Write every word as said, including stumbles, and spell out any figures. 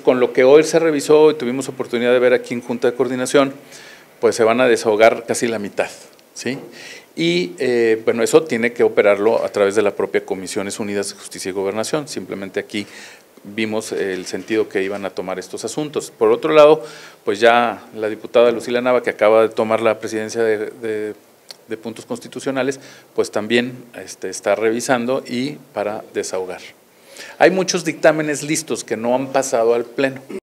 con lo que hoy se revisó y tuvimos oportunidad de ver aquí en Junta de Coordinación, pues se van a desahogar casi la mitad, ¿sí? Y eh, bueno, eso tiene que operarlo a través de la propia Comisiones Unidas de Justicia y Gobernación. Simplemente aquí vimos el sentido que iban a tomar estos asuntos. Por otro lado, pues ya la diputada Lucila Nava, que acaba de tomar la presidencia de, de, de puntos constitucionales, pues también este, está revisando y para desahogar. Hay muchos dictámenes listos que no han pasado al Pleno.